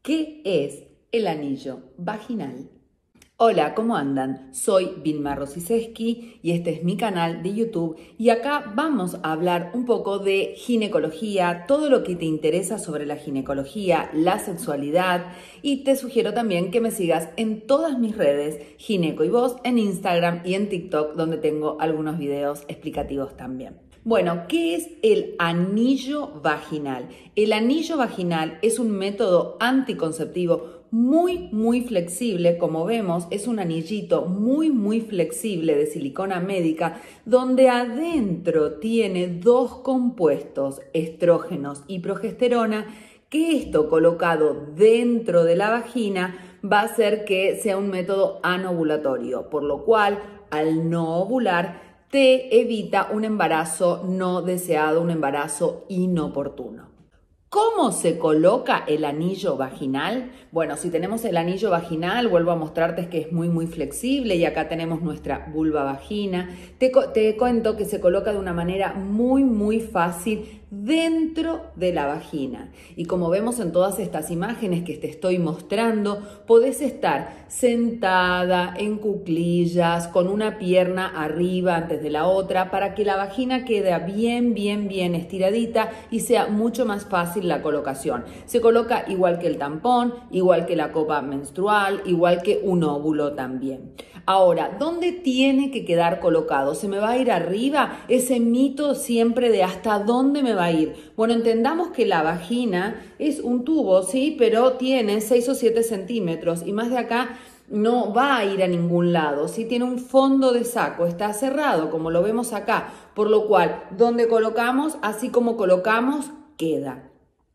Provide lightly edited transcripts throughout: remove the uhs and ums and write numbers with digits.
¿Qué es el anillo vaginal? Hola, ¿cómo andan? Soy Vilma Rosiseski y este es mi canal de YouTube y acá vamos a hablar un poco de ginecología, todo lo que te interesa sobre la ginecología, la sexualidad y te sugiero también que me sigas en todas mis redes, Gineco y Voz, en Instagram y en TikTok, donde tengo algunos videos explicativos también. Bueno, ¿qué es el anillo vaginal? El anillo vaginal es un método anticonceptivo muy flexible. Como vemos, es un anillito muy flexible de silicona médica donde adentro tiene dos compuestos, estrógenos y progesterona, que esto colocado dentro de la vagina va a hacer que sea un método anovulatorio, por lo cual al no ovular te evita un embarazo no deseado, un embarazo inoportuno. ¿Cómo se coloca el anillo vaginal? Bueno, si tenemos el anillo vaginal, vuelvo a mostrarte que es muy flexible y acá tenemos nuestra vulva vagina. Te cuento que se coloca de una manera muy fácil dentro de la vagina. Y como vemos en todas estas imágenes que te estoy mostrando, podés estar sentada en cuclillas, con una pierna arriba antes de la otra, para que la vagina quede bien estiradita y sea mucho más fácil la colocación. Se coloca igual que el tampón, igual que la copa menstrual, igual que un óvulo también. Ahora, ¿dónde tiene que quedar colocado? ¿Se me va a ir arriba? Ese mito siempre de hasta dónde me va a ir. Bueno, entendamos que la vagina es un tubo, ¿sí? Pero tiene 6 o 7 centímetros y más de acá no va a ir a ningún lado, ¿sí? Tiene un fondo de saco, está cerrado como lo vemos acá, por lo cual donde colocamos, así como colocamos, queda.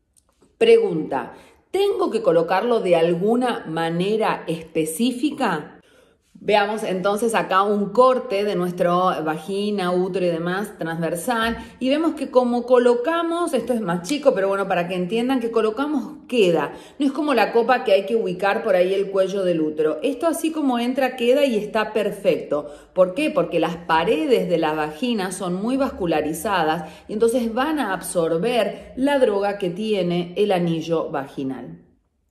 Pregunta, ¿tengo que colocarlo de alguna manera específica? Veamos entonces acá un corte de nuestra vagina, útero y demás transversal y vemos que como colocamos, esto es más chico, pero bueno, para que entiendan que colocamos queda. No es como la copa que hay que ubicar por ahí el cuello del útero. Esto así como entra queda y está perfecto. ¿Por qué? Porque las paredes de la vagina son muy vascularizadas y entonces van a absorber la droga que tiene el anillo vaginal.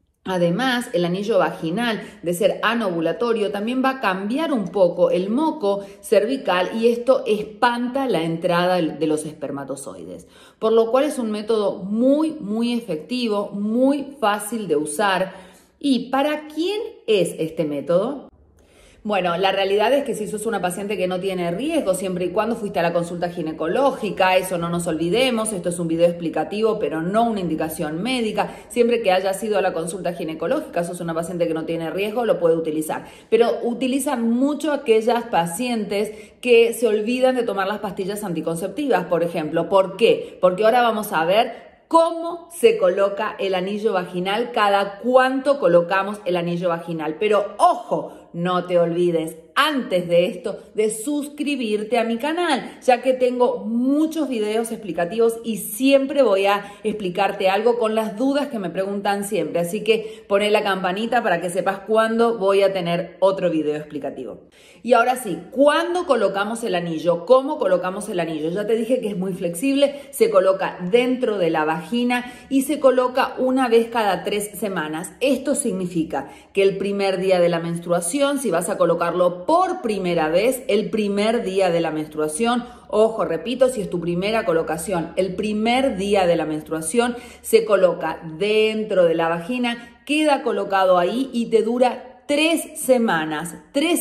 Además, el anillo vaginal, de ser anovulatorio, también va a cambiar un poco el moco cervical y esto espanta la entrada de los espermatozoides. Por lo cual es un método muy efectivo, muy fácil de usar. ¿Y para quién es este método? Bueno, la realidad es que si sos una paciente que no tiene riesgo, siempre y cuando fuiste a la consulta ginecológica, eso no nos olvidemos, esto es un video explicativo, pero no una indicación médica. Siempre que hayas ido a la consulta ginecológica, sos una paciente que no tiene riesgo, lo puede utilizar. Pero utilizan mucho aquellas pacientes que se olvidan de tomar las pastillas anticonceptivas, por ejemplo. ¿Por qué? Porque ahora vamos a ver cómo se coloca el anillo vaginal, cada cuánto colocamos el anillo vaginal. Pero ojo, no te olvides antes de esto de suscribirte a mi canal, ya que tengo muchos videos explicativos y siempre voy a explicarte algo con las dudas que me preguntan siempre. Así que poné la campanita para que sepas cuándo voy a tener otro video explicativo. Y ahora sí, ¿cuándo colocamos el anillo? ¿Cómo colocamos el anillo? Ya te dije que es muy flexible, se coloca dentro de la vagina y se coloca una vez cada 3 semanas. Esto significa que el primer día de la menstruación, si vas a colocarlo por primera vez, el primer día de la menstruación, ojo, repito, si es tu primera colocación, el primer día de la menstruación se coloca dentro de la vagina, queda colocado ahí y te dura 3 semanas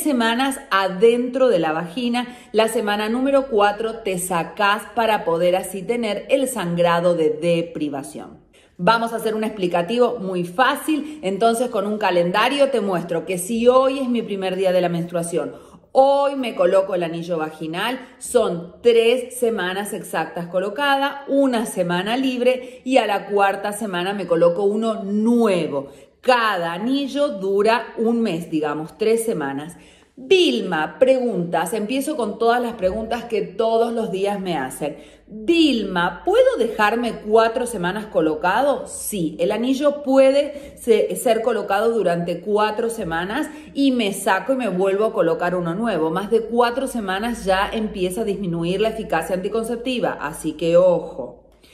adentro de la vagina. La semana número 4 te sacás para poder así tener el sangrado de deprivación. Vamos a hacer un explicativo muy fácil, entonces con un calendario te muestro que si hoy es mi primer día de la menstruación, hoy me coloco el anillo vaginal, son 3 semanas exactas colocada, una semana libre y a la 4ª semana me coloco uno nuevo. Cada anillo dura un mes, digamos, 3 semanas. Vilma, preguntas. Empiezo con todas las preguntas que todos los días me hacen. Vilma, ¿puedo dejarme 4 semanas colocado? Sí, el anillo puede ser colocado durante 4 semanas y me saco y me vuelvo a colocar uno nuevo. Más de 4 semanas ya empieza a disminuir la eficacia anticonceptiva, así que ojo.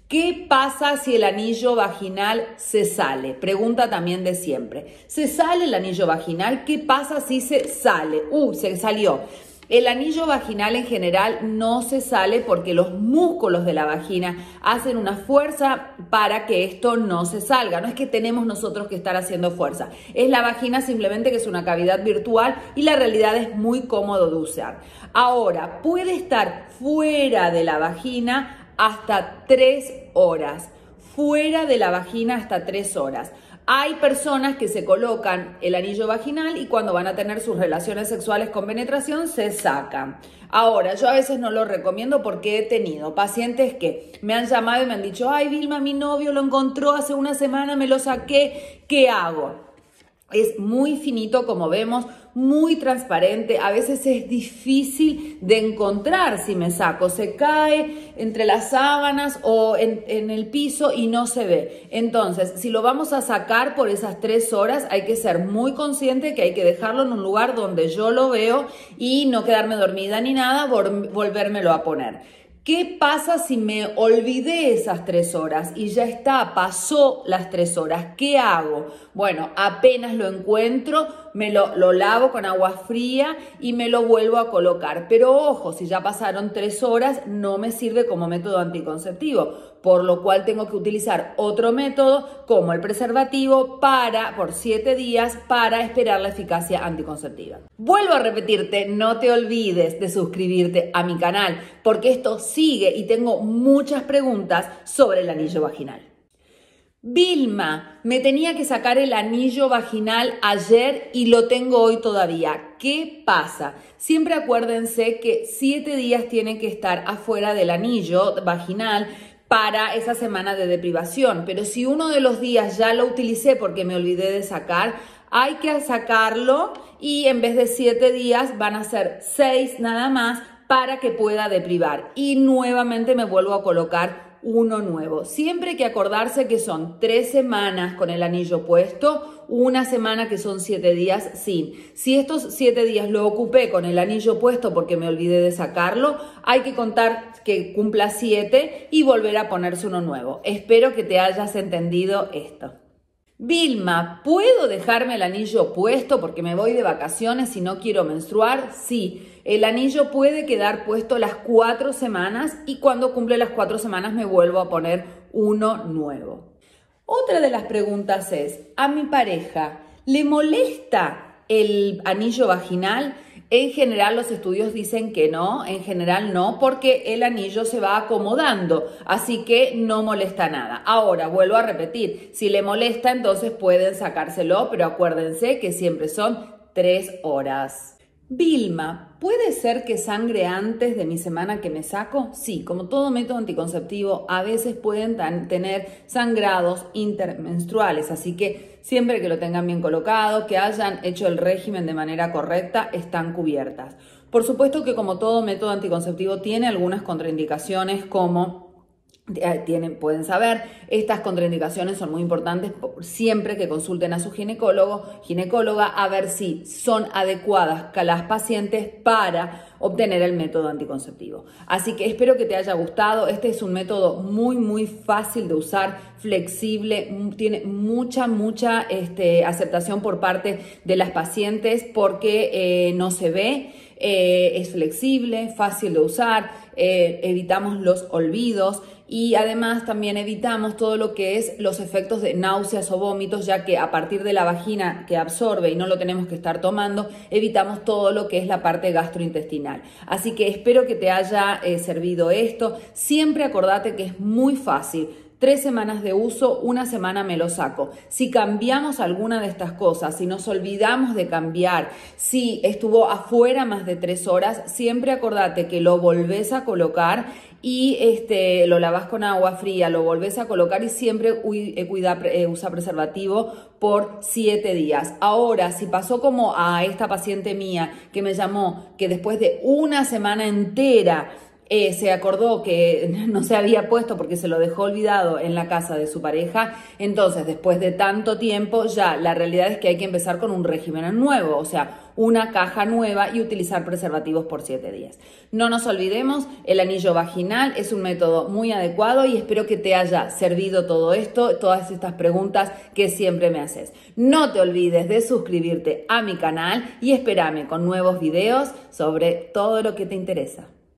¿Qué pasa si el anillo vaginal se sale? Pregunta también de siempre. ¿Se sale el anillo vaginal? ¿Qué pasa si se sale? Se salió. El anillo vaginal en general no se sale porque los músculos de la vagina hacen una fuerza para que esto no se salga. No es que tenemos nosotros que estar haciendo fuerza. Es la vagina simplemente que es una cavidad virtual y la realidad es muy cómodo de usar. Ahora, puede estar fuera de la vagina hasta 3 horas. Fuera de la vagina hasta 3 horas. Hay personas que se colocan el anillo vaginal y cuando van a tener sus relaciones sexuales con penetración se sacan. Ahora, yo a veces no lo recomiendo porque he tenido pacientes que me han llamado y me han dicho, ay Vilma, mi novio lo encontró hace una semana, me lo saqué, ¿qué hago? Es muy finito, como vemos, muy transparente. A veces es difícil de encontrar si me saco. Se cae entre las sábanas o en el piso y no se ve. Entonces, si lo vamos a sacar por esas 3 horas, hay que ser muy consciente que hay que dejarlo en un lugar donde yo lo veo y no quedarme dormida ni nada, volvérmelo a poner. ¿Qué pasa si me olvidé esas 3 horas y ya está, pasó las 3 horas? ¿Qué hago? Bueno, apenas lo encuentro, me lo lavo con agua fría y me lo vuelvo a colocar. Pero ojo, si ya pasaron 3 horas, no me sirve como método anticonceptivo, por lo cual tengo que utilizar otro método como el preservativo por 7 días para esperar la eficacia anticonceptiva. Vuelvo a repetirte, no te olvides de suscribirte a mi canal porque esto sigue y tengo muchas preguntas sobre el anillo vaginal. Vilma, me tenía que sacar el anillo vaginal ayer y lo tengo hoy todavía. ¿Qué pasa? Siempre acuérdense que 7 días tienen que estar afuera del anillo vaginal para esa semana de deprivación, pero si uno de los días ya lo utilicé porque me olvidé de sacar, hay que sacarlo y en vez de 7 días van a ser 6 nada más para que pueda deprivar y nuevamente me vuelvo a colocar uno nuevo. Siempre hay que acordarse que son 3 semanas con el anillo puesto, una semana que son 7 días sin. Si estos 7 días lo ocupé con el anillo puesto porque me olvidé de sacarlo, hay que contar que cumpla 7 y volver a ponerse uno nuevo. Espero que te hayas entendido esto. Vilma, ¿puedo dejarme el anillo puesto porque me voy de vacaciones y no quiero menstruar? Sí, el anillo puede quedar puesto las 4 semanas y cuando cumple las 4 semanas me vuelvo a poner uno nuevo. Otra de las preguntas es, ¿a mi pareja le molesta el anillo vaginal? En general los estudios dicen que no, en general no, porque el anillo se va acomodando, así que no molesta nada. Ahora, vuelvo a repetir, si le molesta entonces pueden sacárselo, pero acuérdense que siempre son 3 horas. Vilma, ¿puede ser que sangre antes de mi semana que me saco? Sí, como todo método anticonceptivo, a veces pueden tener sangrados intermenstruales, así que siempre que lo tengan bien colocado, que hayan hecho el régimen de manera correcta, están cubiertas. Por supuesto que como todo método anticonceptivo tiene algunas contraindicaciones como pueden saber, estas contraindicaciones son muy importantes siempre que consulten a su ginecóloga a ver si son adecuadas las pacientes para obtener el método anticonceptivo. Así que espero que te haya gustado. Este es un método muy fácil de usar, flexible, tiene mucha aceptación por parte de las pacientes porque no se ve. Es flexible, fácil de usar, evitamos los olvidos y además también evitamos todo lo que es los efectos de náuseas o vómitos, ya que a partir de la vagina que absorbe y no lo tenemos que estar tomando, evitamos todo lo que es la parte gastrointestinal. Así que espero que te haya servido esto. Siempre acordate que es muy fácil. 3 semanas de uso, una semana me lo saco. Si cambiamos alguna de estas cosas, si nos olvidamos de cambiar, si estuvo afuera más de 3 horas, siempre acordate que lo volvés a colocar y lo lavas con agua fría, lo volvés a colocar y siempre usa preservativo por 7 días. Ahora, si pasó como a esta paciente mía que me llamó, que después de una semana entera se acordó que no se había puesto porque se lo dejó olvidado en la casa de su pareja. Entonces, después de tanto tiempo, ya la realidad es que hay que empezar con un régimen nuevo, o sea, una caja nueva y utilizar preservativos por 7 días. No nos olvidemos, el anillo vaginal es un método muy adecuado y espero que te haya servido todo esto, todas estas preguntas que siempre me haces. No te olvides de suscribirte a mi canal y espérame con nuevos videos sobre todo lo que te interesa.